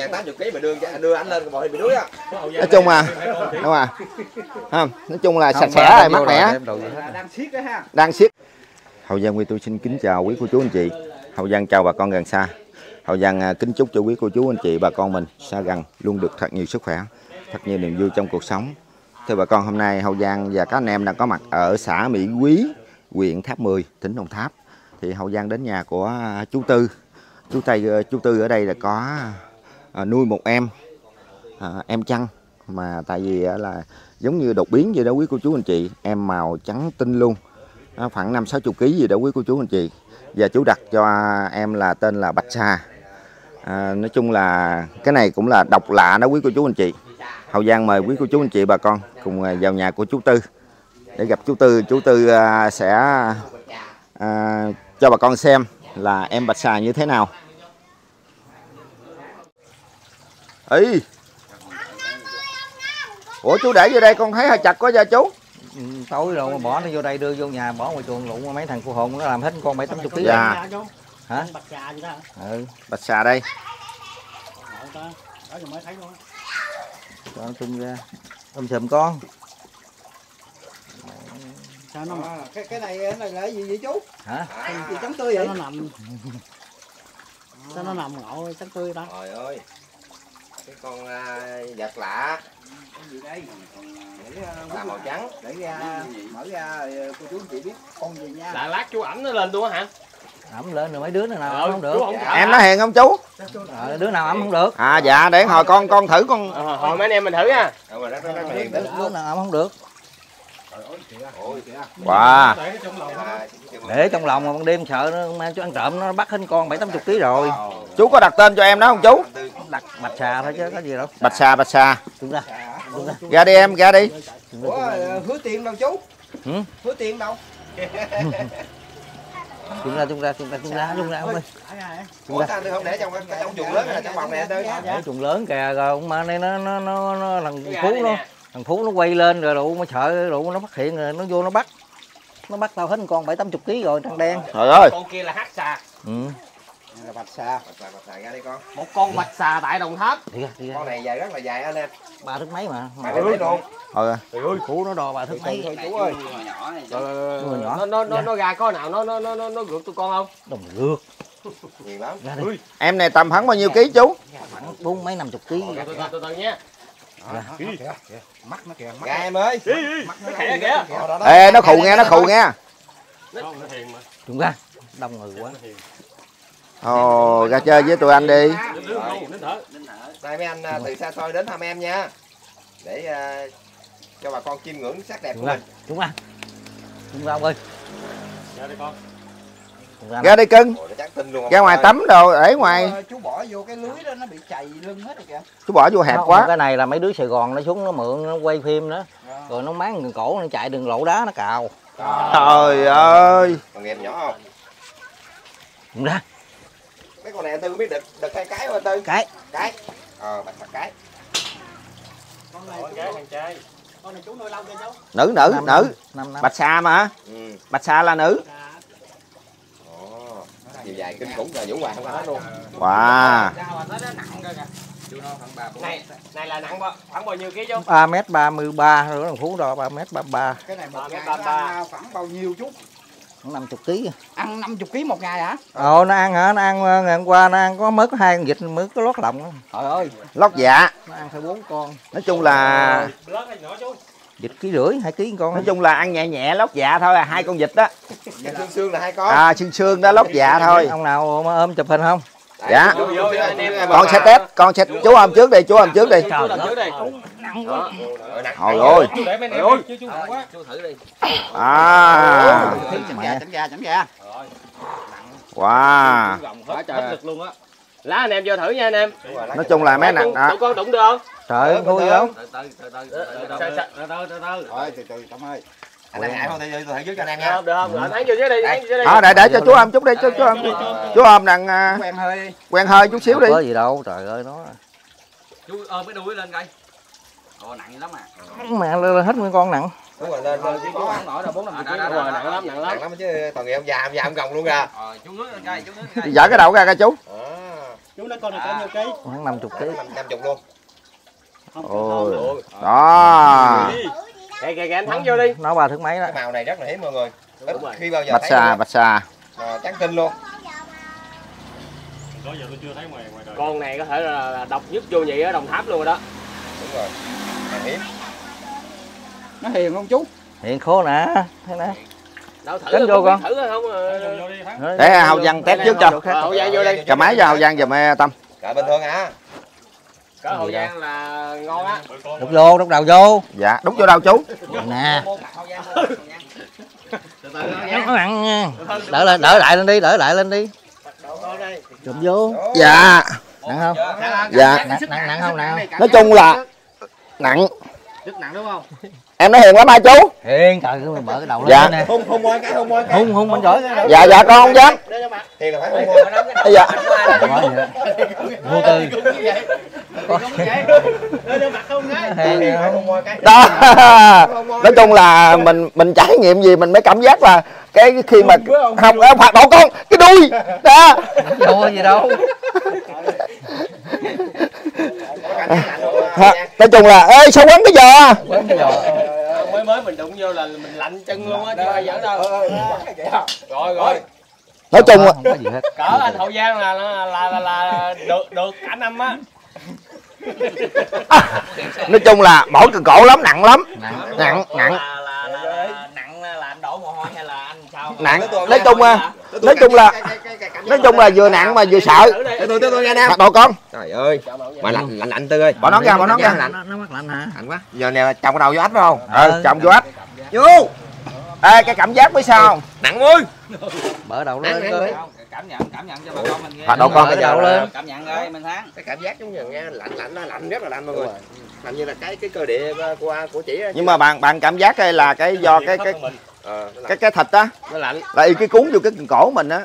vàng 80 kg mà đưa ảnh lên bò bị đuối á. Nói chung à, đúng không? Nói chung là sạch sẽ rồi, mát mẻ. Đang siết đấy ha. Đang siết. Hậu Giang Quy tôi xin kính chào quý cô chú anh chị. Hậu Giang chào bà con gần xa. Hậu Giang kính chúc cho quý cô chú anh chị bà con mình xa gần luôn được thật nhiều sức khỏe, thật nhiều niềm vui trong cuộc sống. Thưa bà con, hôm nay Hậu Giang và các anh em đang có mặt ở xã Mỹ Quý, huyện Tháp 10, tỉnh Đồng Tháp. Thì Hậu Giang đến nhà của chú Tư. Chú Tư ở đây là có nuôi một em chăn, mà tại vì là giống như đột biến vậy đó quý cô chú anh chị, em màu trắng tinh luôn, khoảng 50-60 kg gì đó quý cô chú anh chị. Và chú đặt cho em là tên là Bạch Xà. Nói chung là cái này cũng là độc lạ đó quý cô chú anh chị. Hậu Giang mời quý cô chú anh chị bà con cùng vào nhà của chú Tư để gặp chú Tư. Chú Tư sẽ cho bà con xem là em Bạch Xà như thế nào. Ý, ủa chú để vô đây con thấy hơi chặt quá ra chú. Tối rồi mà bỏ nó vô đây, đưa vô nhà bỏ ngoài chuồng lụng, mấy thằng cô hồn nó làm hết con 70-80 kg. Dạ. Hả? Bạch Xà gì đó. Ừ. Bạch Xà đây. Đó giờ mới thấy luôn. Cho nó tung ra. Sùm con. Sao nó cái này là cái gì vậy chú? hả? Gì trắng tươi vậy? Sao nó nằm. Sao nó nằm ngộ trắng tươi đó. Trời ơi. Cái con vật lạ. Cái gì đây? Là màu trắng. Để ra mở ra cô chú anh chị biết con gì nha. Là lát chú ẩm nó lên luôn á hả? Ẩm lên rồi mấy đứa nào không được. Em nói hiền không chú? Đứa nào ẩm không được. Dạ để hồi con thử con. Hồi mấy anh em mình thử nha. Đứa nào ẩm không được. Wow. Để trong lòng mà ban đêm sợ nó mang chú ăn trộm, nó bắt hết con 70-80 kg rồi. Chú có đặt tên cho em đó không chú? Đặt Bạch Xà thôi chứ có gì đâu. Bạch Xà. Tung ra. Ra đi em, ra đi. Ủa, Hứa tiền đâu chú? Hứa tiền đâu? Tung ra ông ơi. Ủa sao không để trong chuồng lớn hay là trong phòng này Tư? Để chuồng lớn kìa, rồi ông ma này nó thằng Phú nó quay lên rồi đủ mới sợ đủ nó phát hiện rồi nó vô nó bắt tao hết con 70-80 kg rồi trăng đen. Trời ơi. Con kia là hắc xà. Là Bạch Xà. Bạch Xà ra đi con. Một con Bạch Xà tại Đồng Tháp. Con này dài rất là dài anh em. 3 thước mấy mà. 3 thước mấy luôn. Phú nó đo 3 thước mấy. Thôi chú ơi. Nó ra có nào nó gượt tụi con không? Đồng gượt. Nhiều lắm. Em này tầm khoảng bao nhiêu ký chú? Khoảng 40-50 kg. Từ từ nha. Mắt nó kìa. Ra em ơi. Nó khẽ kìa. Ê, nó khù nghe. Chúng ra. Đông người quá. Ồ, ra chơi với tụi anh đi. Đây mấy anh từ xa xôi đến thăm em nha. Để cho bà con chiêm ngưỡng sắc đẹp của mình. Chúng ra ông ơi. Ra đi con. Ra đi cưng. Ra ngoài tắm đồ để ngoài. Chú bỏ vô cái lưới đó nó bị chày lưng hết rồi kìa. Chú bỏ vô hẹp quá. Cái này là mấy đứa Sài Gòn nó xuống nó mượn nó quay phim nữa. Rồi nó máng người cổ nó chạy đường lộ đá nó cào. Trời ơi. Còn em nhỏ không? Đúng ra. Mấy con này Tư biết đực hai cái không Tư? Cái. Bạch Xà cái. Con này chú nuôi lâu chưa chú? Nữ. 5 năm. Bạch Xà mà. Bạch Xà là nữ. Chiều dài kinh khủng là Vũ Hoàng không có hết luôn. Wow. Này là nặng khoảng bao nhiêu ký chú? 3m33 rồi thằng Phú đo 3m33. Cái này một ngày ăn khoảng bao nhiêu chú? Khoảng 50 kg. Ăn 50 kg một ngày hả? Nó ăn hả? Nó ăn ngày hôm qua nó ăn có mớt 2 con vịt mới có lót lòng. Trời ơi. Lót dạ. Nó ăn phải 4 con. Nói chung là Vịt 1,5 kg, 2 kg con. nói chung là ăn nhẹ lót dạ thôi, 2 con vịt đó. Xương là 2 con. Xương đó lót dạ thôi. Ông nào mà ôm chụp hình không? Dạ. Con sẽ test, chú ôm trước đi, Trời ơi. Chú thử đi. Chảnh ra. Wow. Hết lực luôn á. Lá anh em vô thử nha anh em. Nói chung là mấy nặng đó. Tụi con đụng được không? Trời ơi, vui không? Từ Từ Tâm ơi. Anh này ngại không? Tôi thử trước cho anh em nha. Được không? Anh thấy vô dưới đi. Để cho chú ôm chút đi, chú ôm đằng quen hơi chút xíu đi. Không có gì đâu, trời ơi nó. Chú ôm cái đuôi lên coi. Nặng lắm à. Mẹ lên hết nguyên con nặng. Đúng rồi, lên chứ có ăn nổi đâu 4-50 kg. Nặng lắm chứ toàn ngày ông già ông gồng luôn kìa. Chú ngước lên coi, Dở cái đầu ra coi chú. Chú lấy con này có nhiêu ký? Khoảng 50 kg. 50 luôn. Ôi. Đó. Kìa anh thắng vô đi. Nó 3 thước mấy đó. Cái màu này rất là hiếm mọi người. Ít khi bao giờ Bạch thấy xà, luôn. bạch xà. Trắng tinh luôn. Đó giờ tôi chưa thấy ngoài đời. Con này có thể là độc nhất vô nhị ở Đồng Tháp luôn rồi đó. Đúng rồi. Hàng hiếm. Nó hiền không chú? Hiện khô nè, thế nè. Đâu thử Cánh vô con. thử không? Để Hậu Giang test trước cho. Hậu Giang vô đi. Cầm máy cho Hậu Giang giùm Tâm. Rồi bình thường hả? Cỡ Hậu Giang là ngon á. Đục vô, đục đầu vô. Dạ, đút vô đâu chú? Nè. Nó nặng nha. Đỡ lại lên đi, đỡ lại lên đi. Chụm vô. Dạ. Nặng không? Dạ. Nặng không nào? Nói chung là nặng. Rất nặng đúng không? Em nói hiền lắm hả chú? Hiền, trời ơi, mở cái đầu lên Dạ. nè. Hung môi cái, hung môi cái. Hung mình giỏi. Dạ dạ con không dám. Hiền là phải hung môi. Dạ. Vô tư. Hiền phải hung môi cái. Đó. Nói chung là mình trải nghiệm gì mình mới cảm giác là cái khi mà không phạt độ con cái đuôi đó. Đâu gì đâu. Nói chung là ê sao quấn cái giò. Mới mình đụng vô là mình lạnh chân luôn á chứ ai giỡn đâu. Rồi. Nói chung Không có gì hết. Cỡ anh Hậu Giang là được cả năm á. nói chung là mỗi cái cổ lắm, nặng lắm. Nặng. Nặng là anh đổ mồ hôi hay là anh sao? Nặng. Nói chung là vừa nặng mà vừa sợ. Tôi nghe nè. Phạt độ con. Trời ơi. Mà lạnh Tư ơi. Bỏ nón ra, bỏ nón ra. Nó mắc lạnh hả? Lạnh quá. Giờ nè chồng cái đầu vô ách phải không? Chồng vô ách. Vô. Ê cái cảm giác biết sao không? Nặng ơi. Bở đầu lên coi. Cảm nhận cho bà con mình nghe. Phạt độ con Bở đầu lên. Cảm nhận coi mình tháng. Cái cảm giác giống như nghe lạnh rất là lạnh mọi người. Làm như là cái cơ địa của chị. Nhưng mà bạn cảm giác đây là cái do cái thịt á, Nó lạnh. là y cái cuốn vô cái cổ mình á.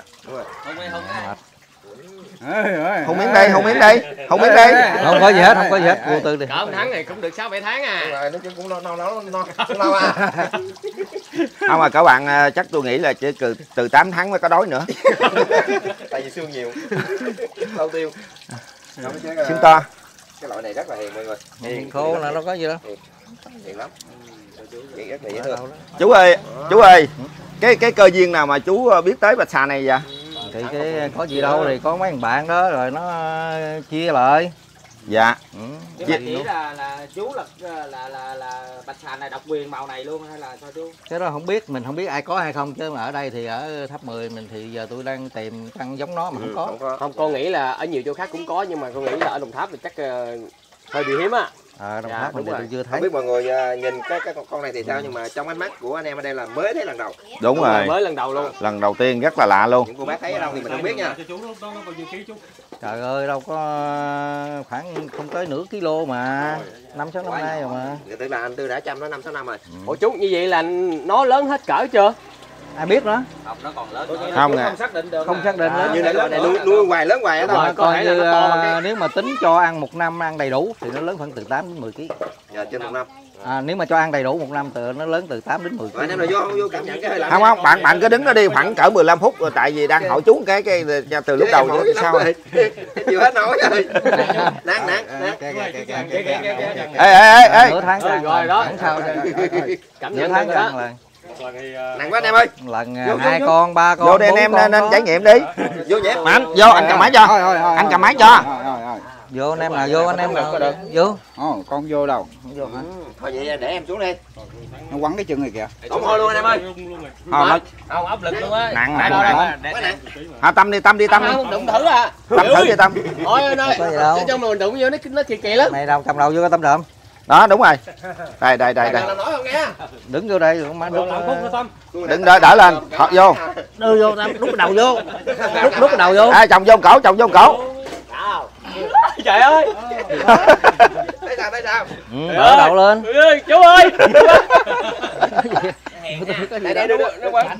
Không miếng đây. Không Không có gì hết, vô tư đi. Cỡ một tháng này cũng được 6-7 tháng à. Rồi nó cũng lâu à. Không mà các bạn chắc tôi nghĩ là chỉ từ 8 tháng mới có đói nữa. Tại vì xương nhiều. Lâu tiêu. Xương to. Cái loại này rất là hiền mọi người. Hiền khô là nó có gì đâu. Hiền lắm. Hiền rất là dễ thương. Chú ơi, cái cơ duyên nào mà chú biết tới bạch xà này vậy? Thì cái có gì đâu thì có mấy thằng bạn đó rồi nó chia lại. Dạ. Nhưng mà chỉ là chú là bạch xà này độc quyền màu này luôn hay là sao chú? Cái đó không biết, mình không biết ai có hay không, chứ mà ở đây thì ở Tháp 10 mình thì giờ tôi đang tìm căn giống nó mà không có. Không, con nghĩ là ở nhiều chỗ khác cũng có nhưng mà con nghĩ là ở Đồng Tháp thì chắc hơi bị hiếm á. Đồng Dạ, Tháp mình đúng thì rồi. tôi chưa Không thấy. biết mọi người nhìn cái con này thì sao, nhưng mà trong ánh mắt của anh em ở đây là mới thấy lần đầu. Đúng rồi. Mới lần đầu luôn. Lần đầu tiên rất là lạ luôn. Những cô bác thấy ở đâu thì mình không biết nha. Cho chú lúc đó nó bao nhiêu ký chú? Trời ơi đâu có khoảng không tới nửa kilo mà. 5-6 năm nay rồi mà. Tức là anh Tư đã chăm nó 5-6 năm rồi. Ủa chú, như vậy là nó lớn hết cỡ chưa? Ai biết nữa? Không, nó còn lớn. Không nè. Không xác định được. Không xác định nữa. Như loại này nuôi hoài lớn hoài á thôi. Rồi, có Coi thể là như nó to bằng cái. nếu mà tính cho ăn 1 năm ăn đầy đủ thì nó lớn khoảng từ 8 đến 10 kg. Giờ trên 1 năm. Nếu mà cho ăn đầy đủ 1 năm thì nó lớn từ 8 đến 10 Rồi anh em kg. là vô cảm nhận cái hơi lạnh. Không, bạn cứ đứng đó đi khoảng cỡ 15 phút rồi, tại vì đang hỏi chú cái từ lúc đầu chứ sao rồi. Chịu hết nổi rồi. Nắng. Ê. Nửa tháng ăn rồi đó. Không sao. Cảm Nửa nhận tháng rồi ăn đó. lần. Nặng quá anh em ơi. Lần 2 con, 3 con. Vô đây anh em nên trải nghiệm đi. Vô nhé. Mạnh, vô anh cầm máy cho. Anh cầm máy cho. Vô anh em nào vô anh em nào vô. Con vô đâu? Vô hả? Thôi vậy để em xuống đi. Nó quấn cái chân này kìa. Không thôi luôn anh em ơi. Không áp lực luôn á. Nặng. Tâm đi. Không đụng thử à. Tâm thử đi Tâm. Ôi anh ơi. Có gì đâu. Ở trong mình đụng vô nó kỳ lắm. Này đâu cầm đầu vô cái Tâm đượm. Đó đúng rồi. Đây. Làm nói không nghe. Đứng vô đây rồi má đút. Đừng đỡ lên, thọt vô. Đưa vô Tâm, đút cái đầu vô. Đút cái đầu vô. Chồng vô cổ. Trời ơi. Thấy sao? Đỡ đầu lên. Chú ơi. Đây đúng.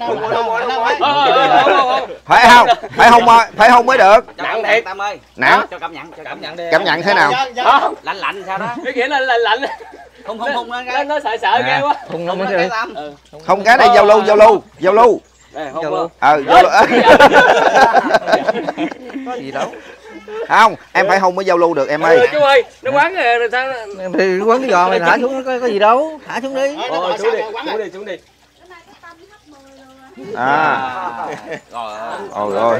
Phải không mới được. Nặng thiệt. Tâm ơi. Nặng. Cho cảm nhận đi. Cảm nhận thế nào? Lạnh sao đó. Cái nghĩa là lạnh. Hung Nó sợ ghê quá. Không nó mới đi. Không cái này giao lưu. Đây, Vô luôn. Giao lưu. Gì đâu. Không, em phải hôn mới giao lưu được em ơi. Chú ơi, nó quán rồi sao? Thì quấn cái giò mày thả xuống có gì đâu, thả xuống đi. Xuống đi. Rồi.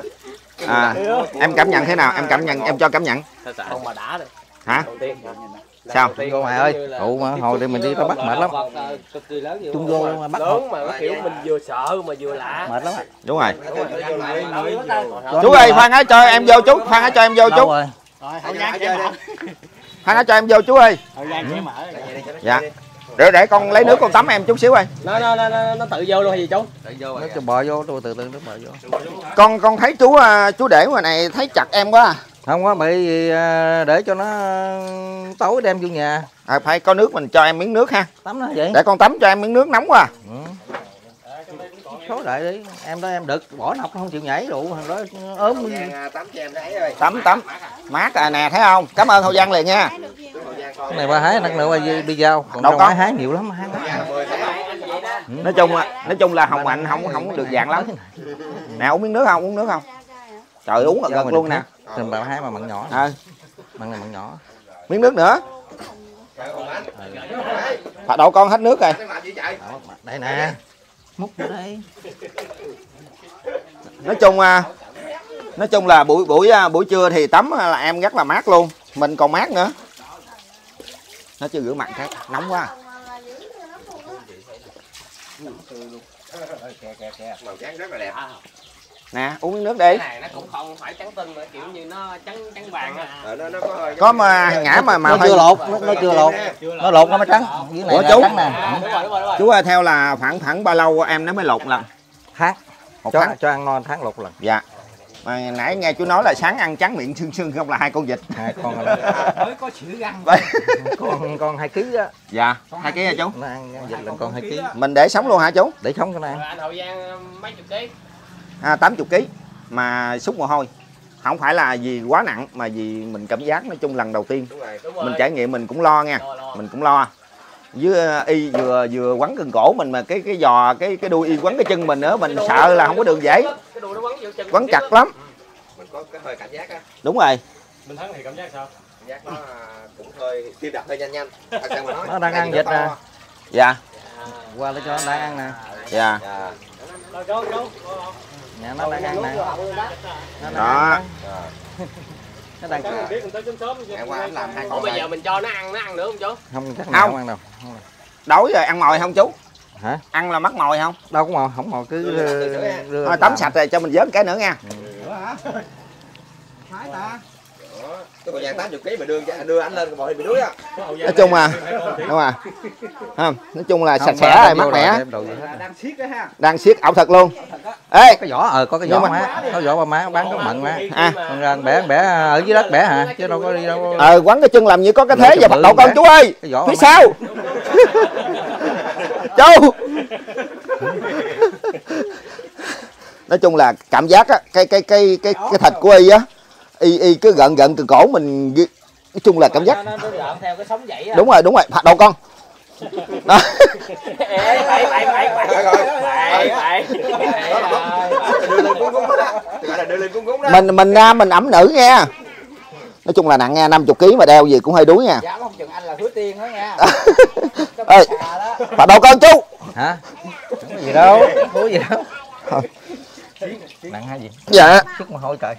Em cảm nhận thế nào? Em cho cảm nhận. Không mà đã rồi. Hả? Sao? Vô mày ơi, tụ mà hồi đi mình đi tao bắt mệt lắm. Chung vô mà bắt Lớn mà kiểu mình vừa sợ mà vừa lạ. mệt lắm. Đúng rồi. Chú ơi, Phan Á cho em vô chú, Phan Á cho em vô chú. Rồi, Hậu Giang chế mở. Phan Á cho em vô chú ơi. Hậu Giang chế mở. Dạ. Để con lấy nước con tắm em chút xíu ơi. Nó tự vô luôn hay gì chú? Nó cho bò vô, tôi từ từ nó bò vô. Con thấy chú để ngoài này thấy chặt em quá. Không có bởi vì để cho nó tối đem vô nhà. Phải có nước mình cho em miếng nước ha. Tắm nó vậy. Để con tắm cho em miếng nước nóng quá. Số đại đi, em đó em đực bỏ nọc không chịu nhảy đủ thằng đó ốm. Tắm cho em thấy ơi. Tắm. Mát à nè thấy không? Cảm ơn Hậu Giang liền nha. Cái này ba hái năng nữa đi giao. Còn đâu đâu có. hái nhiều lắm hái. Nói chung là Hồng Hạnh không được dạng lắm. Nè uống miếng nước không? Uống nước không? Trời uống là gật luôn nè. Trình bà hái mà mặn nhỏ. Mặn này mặn nhỏ. Miếng nước nữa. Phạt đậu con hết nước rồi. Đây nè. Múc vô đây. Nói chung là buổi trưa thì tắm là em rất là mát luôn. Mình còn mát nữa. Nó chưa rửa mặt cái nóng quá. Màu trắng rất là đẹp. Nè uống miếng nước đi. Cái này nó cũng không phải trắng tinh mà kiểu như nó trắng vàng á. Nó có mà ngã mà Nó chưa lột, nó chưa lột. Nó lột nó mới trắng. Dưới này Ủa là chú? trắng nè. Đúng rồi. Chú ơi theo là khoảng bao lâu em nó mới lột lần? Tháng. Một tháng. Cho ăn ngon tháng lột lần. Dạ. Mà nãy nghe chú nói là sáng ăn trắng miệng sưng không là 2 con vịt. 2 con Mới có sữa găng. con 2 kg á. Dạ. 2 kg hả chú? Nó ăn vịt lần con 2 kg. Mình để sống luôn hả chú? Để sống cái này. Anh Hậu Giang mấy chục ký. 80 kg mà sút mồ hôi. Không phải là vì quá nặng mà vì mình cảm giác nói chung lần đầu tiên. Đúng rồi. Mình trải nghiệm mình cũng lo nha. Mình cũng lo. Với y vừa quấn cần cổ mình mà cái giò cái đuôi y quấn cái chân mình nữa, mình sợ là không có đường dãy. Cái đuôi nó quấn vô chân. Quấn chặt lắm. Mình có cái hơi cảm giác á. Đúng rồi. Mình thắng thì cảm giác sao? Cảm giác nó cũng hơi tim đập hơi nhanh. Thật sự mà nói. Nó đang ăn vịt nè. Dạ. Qua để cho nó đang ăn nè. Dạ. Nhà nó đang ăn nè. Đó. Nó đang Ngày qua anh làm 2 Ủa con. bây giờ mình cho nó ăn nữa không chú? không chắc Không. không ăn đâu. Đối rồi ăn mồi không chú? Hả? Ăn là mắc mồi không? Đâu có mồi, không mồi cứ rửa. Thôi tắm sạch rồi cho mình vớt cái nữa nha. Phải ta. Cái con Giang 80 kg mà đưa anh lên bò bị đuối á. Nói chung là đúng rồi. Không, nói chung là sạch sẽ rồi, mát mẻ. Đang siết đấy ha. Đang siết ảo thật luôn. Ê, Cái vỏ có cái vỏ má, có vỏ ba má bán có mận má. à, Con ra bẻ ở dưới đất bẻ hả? Chứ đâu có đi đâu. Có... quấn cái chân làm như có cái thế và bắt đầu con chú ơi. Cái vỏ Phía má. sau. Chú. Nói chung là cảm giác á, cái thịt của y á, y cứ gợn từ cổ mình, nói chung là cảm giác. Nó theo cái sống vậy á. Đúng rồi, phạt đầu con. Đó. Mình ẩm nữ nha. Nói chung là nặng nha, 50 kg mà đeo gì cũng hơi đuối nha. Dạ không chừng anh là Hứa Tiên đó nha. Ê, phạt đầu con chú. Hả? Không có gì đâu, không có gì đâu. Nặng hay gì? Dạ. Chút mà hôi trời.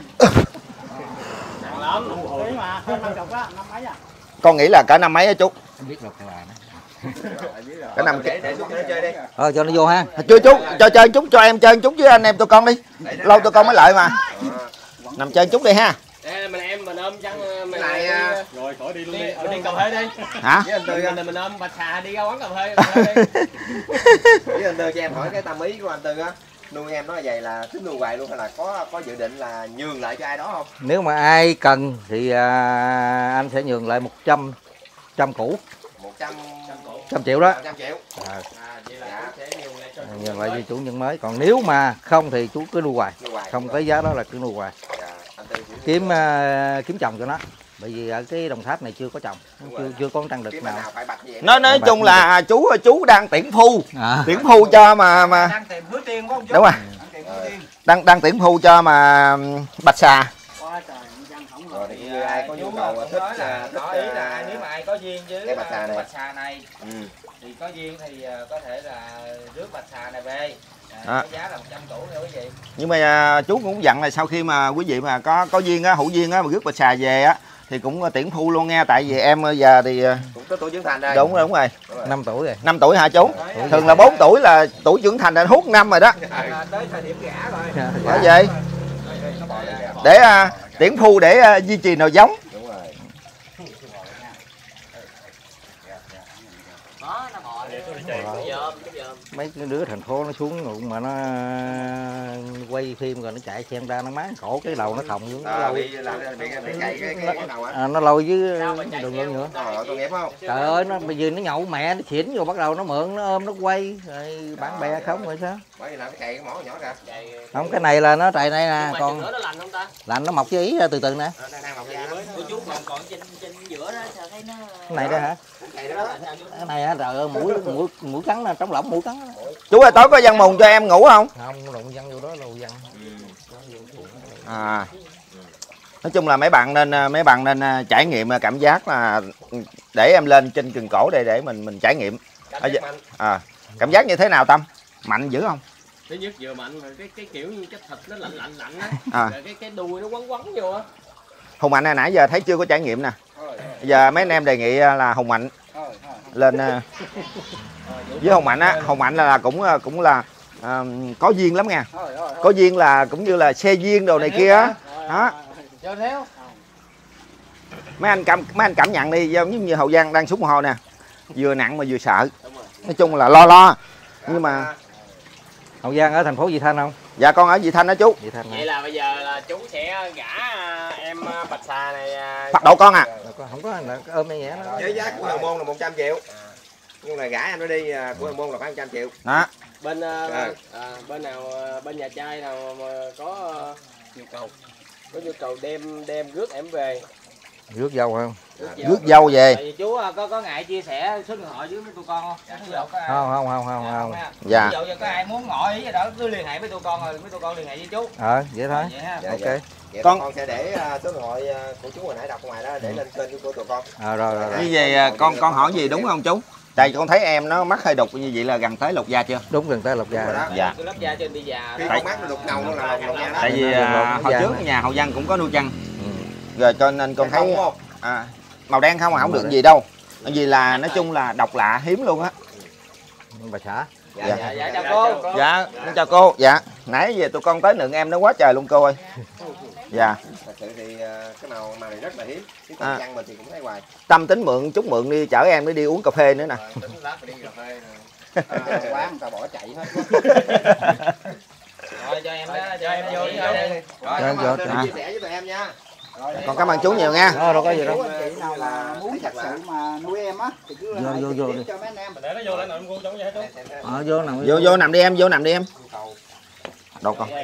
Nặng lắm. Thế mà hơn 50 á, năm mấy à? Con nghĩ là cả năm mấy á chú? Không biết được cái bà nó. Cả năm. Để xuống cho nó chơi đi. Cho nó vô ha. Chưa chú, cho chơi chút, cho em chơi chút với anh em tụi con đi. Lâu tụi con mới lợi mà. Nằm chơi chút đi ha. Mình ôm chăng Cái này rồi khỏi đi luôn đi. Mình đi cà phê đi. Hả? với anh Tư Mình ôm Bạch Xà đi ra quán cà phê. với anh Tư cho em hỏi cái tâm ý của anh Tư á, nuôi em nói vậy là tính nuôi hoài luôn hay là có dự định là nhường lại cho ai đó không? Nếu mà ai cần thì anh sẽ nhường lại 100 củ. 100 triệu đó. 100 triệu. Vậy là sẽ nhường lại cho Nhường lại cho chủ nhân mới. Còn nếu mà không thì chú cứ nuôi hoài. Không tới giá đó là cứ nuôi hoài. Kiếm chồng cho nó. Bởi vì ở cái Đồng Tháp này chưa có chồng, chưa có trăng đực nào. Nói chung là chú đang tuyển phu. Tuyển phu cho mà Đang tìm Hứa Tiên phải không chú? đúng rồi. Đang tìm Hứa Tiên. Đang tuyển phu cho mà Bạch Xà. Quá trời. rồi thì người ai có nhu cầu thích nói ý là nếu mà ai có duyên với cái bạch xà này. bạch xà này thì có duyên thì có thể là rước bạch xà này về. Cái giá là 100 củ nha quý vị. Nhưng mà chú cũng dặn là sau khi mà quý vị mà có duyên á, hữu duyên á mà rước bạch xà về á thì cũng tiễn phu luôn nghe, tại vì em giờ thì cũng có tuổi trưởng thành đây. đúng rồi. 5 tuổi rồi. 5 tuổi hả chú? Thường là 4 tuổi là tuổi trưởng thành là hút năm rồi đó. Tới thời điểm gả rồi. Bởi vậy để tiễn phu để duy trì nòi giống. Đúng rồi. Mấy cái đứa thành phố nó xuống mà nó quay phim rồi nó chạy xem ra nó máng cổ cái đầu nó thòng xuống. Bị cày cái đầu á. Nó lôi với đường luôn nữa. Tội nghiệp không? Trời ơi, nó bây giờ nó nhậu mẹ nó xỉn rồi bắt đầu nó mượn nó ôm nó quay rồi bạn bè không rồi sao? Bởi vì làm cái cày cái mỏ nhỏ ra. Không, cái này là nó trại này nè, còn nó lành không ta? lạnh nó mọc với ý ra từ từ nè. Đang mọc ra đó. Chú còn trên giữa đó sao thấy nó Cái này đó hả? Cái này hả? Trời ơi, mũi cắn nè, trống lỏng mũi cắn. Chú ơi, tối có văn mùng cho em ngủ không? Không, đụng văng vô đó là văng. Nói chung là mấy bạn nên trải nghiệm cảm giác là để em lên trên cần cổ để mình trải nghiệm. Cảm giác như thế nào Tâm? Mạnh dữ không? Thứ nhất vừa mạnh rồi cái kiểu như cái thịt nó lạnh á. Rồi cái đuôi nó quấn vô á. Hùng Mạnh nãy giờ thấy chưa có trải nghiệm nè. Bây giờ mấy anh em đề nghị là Hùng Mạnh lên với Hùng Mạnh á. Hùng Mạnh là cũng là có duyên lắm nha. Có duyên là cũng như là xe duyên đồ này kia á. Đó. Mấy anh cảm nhận đi, giống như Hậu Giang đang súng hồ nè, vừa nặng mà vừa sợ. Nói chung là lo nhưng mà Hậu Giang ở thành phố Vị Thanh không? Dạ con ở Vị Thanh đó chú. Vị Thanh. Vậy là bây giờ là chú sẽ gả em bạch xà này Bắt độ con à? Không có ôm em vậy đó. Với giá của Hồng Môn là 100 triệu. Nhưng mà gả em nó đi của Hồng Môn là khoảng 100 triệu. Đó. Bên bên nhà trai nào mà có nhu cầu đem rước em về. Rước dâu không? Rước dâu về. Tại vì chú có ngại chia sẻ số điện thoại với mấy tụi con không? Không. Dạ. Ví dụ như có ai muốn ngỏ ý gì đó cứ liên hệ với tụi con rồi mấy tụi con liên hệ với chú. Vậy thôi. Vậy ha. Ok. Vậy con sẽ để số điện thoại của chú hồi nãy đọc ngoài đó để lên kênh của tụi con. Rồi. Như vậy con hỏi gì đúng không chú? Tại con thấy em nó mắt hơi đục như vậy là gần tới lột da chưa? Đúng, gần tới lột da rồi. Dạ. Cái lớp da trên bị già. Khi con mắt nó đục ngầu nó là lột da đó. Tại vì hồi trước nhà Hậu Giang cũng có nuôi chăn. Rồi cho nên con thấy màu đen không mà không được gì đâu. Bởi vì là nói chung là độc lạ hiếm luôn á. Bà xã. Dạ chào cô. Dạ, chào cô. Dạ, nãy giờ tụi con tới nựng em nó quá trời luôn cô ơi. Dạ. Thật sự thì cái màu này rất là hiếm. Chứ con chăn mình thì cũng thấy hoài. Tâm tính chút mượn đi chở em đi uống cà phê nữa nè. Tính lát đi cà phê quán người ta bỏ chạy hết. Rồi cho em vô đi. Rồi, chia sẻ với tụi em nha. Con cảm ơn chú nhiều nha. Đâu có gì đâu. Anh chị nào là muốn thật sự mà nuôi em á thì cứ Vô đi. cho mấy anh em. Để nó vô lại nằm cô giống vậy chú. Vô Vô nằm đi em, vô nằm đi em. Đâu con.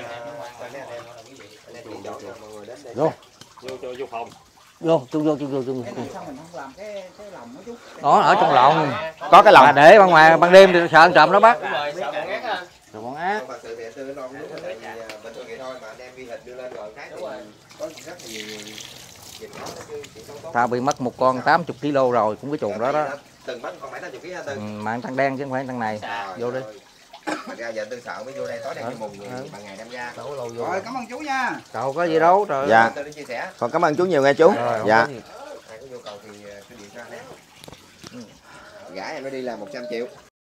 Vô phòng. Vô. Sao mình không làm cái lòng đó chú? Đó, ở trong lọng. Có cái lòng. Để ban ngoài ban đêm thì sợ ăn trộm nó bắt. Đúng rồi, sợ bọn ác ha. Rồi bọn ác. Thật sự thì tôi nói đúng là tại vì bình thường vậy thôi mà anh em ghi hình đưa lên rồi cái thì có rất nhiều chuyện đó chứ chuyện không tốt. Tao bị mất một con 80 kg rồi, cũng cái chuồng đó đó. Từng mất con 7-80 kg ha Từng. Mà thằng đen chứ không phải thằng này. Vô đi. Thật ra giờ tôi sợ mới vô đây tối đêm như mùng bằng ngày đem ra. Rồi, cảm ơn chú nha. Cậu có gì đâu trời. Dạ. Tôi đi chia sẻ. Con cảm ơn chú nhiều nghe chú. Dạ. Ai có nhu cầu thì cứ điện cho anh em. Gã em nó đi là 100 triệu.